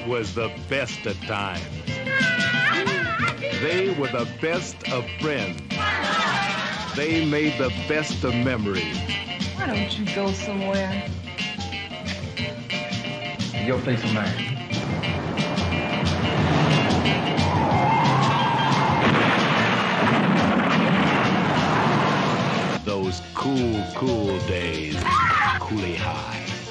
was the best of times. They were the best of friends. They made the best of memories. Why don't you go somewhere? Your place or mine? Those cool days. Cooley High.